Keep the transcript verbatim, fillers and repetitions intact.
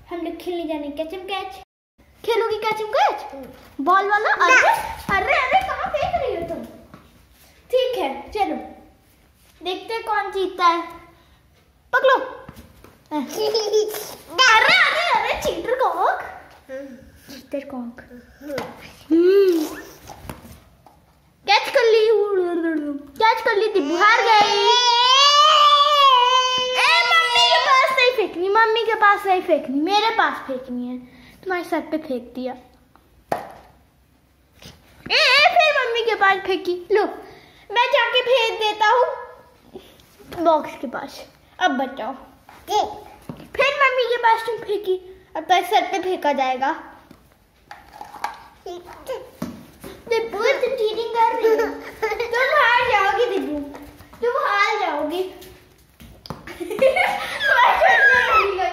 हम लोग खेलने जाने कैचम कैच। खेलोगी कैचम कैच बॉल वाला? अरे अरे अरे कहाँ फेंक रही हो तुम? ठीक है चलो देखते हैं कौन जीतता है। पकड़ो। अरे अरे अरे cheater cock, cheater cock. Catch कर ली, कैच कर ली थी, हार गई। ए मम्मी के पास नहीं फेंकनी, मम्मी के पास नहीं फेंकनी, मेरे पास फेंकनी है। तुम्हारे सर पे फेंक दिया। ए, ए फिर मम्मी के पास फेंकी। लो मैं जाके फेंक देता हूँ बॉक्स के पास। अब बताओ, फिर मम्मी के पास तुम फेंकी, अब तो सर पे फेंका जाएगा। दिब्बू तुम चीटिंग कर रही हो, तुम हार जाओगी दिब्बू, तुम हार जाओगी।